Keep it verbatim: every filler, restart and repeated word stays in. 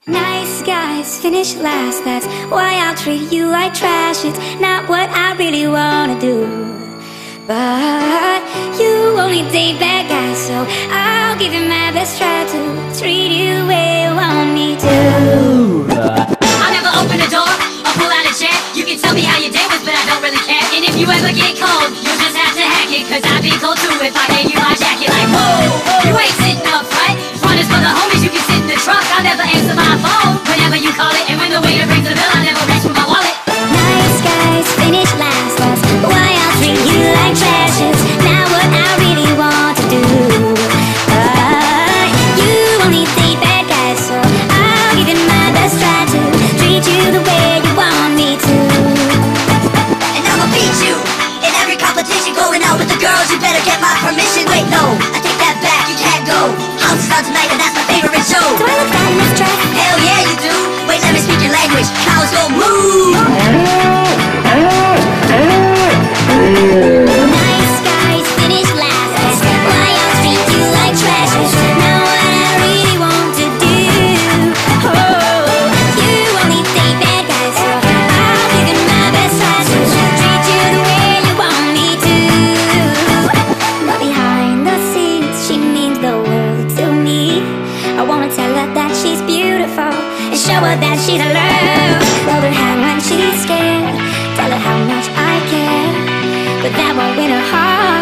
Nice guys finish last, that's why I'll treat you like trash. It's not what I really wanna do, but you only date bad guys, so I'll give you my best try to treat you where you want me to. I'll never open the door or pull out a chair. You can tell me how your day was, but I don't really care. And if you ever get cold, you'll just have to hack it, cause I'd be cold too if I gave you my jacket. Like, whoa, you ain't sitting up right. Front is for the homies, you can sit in the trunk. I'll never answer my phone whenever you call it, and when the waiter brings the bill, I'll never reach for my wallet. Nice guys finish last, that's why I'll treat you like trash. It's not what I really want to do, but you only date bad guys, so I'll give you my best try to treat you the way you want me to. And I'ma beat you in every competition. Going out with the girls, you better get my permission. Wait, no, I take that back, you can't go. House is on tonight and that's my favorite show. Do I look bad in this dress? Hell yeah you do. Wait, let me speak your language. Cows go move. Nice guys finish last, that's why I'll treat you like trash. It's not what I really want to do. Oh, you only date bad guys, so I'll give you my best try to treat you the way you want me to. But behind the scenes, she means the world to me. I wanna tell her that she's beautiful and show her that she's alone. Hold her hand when she's scared, tell her how much I care, but that won't win her heart.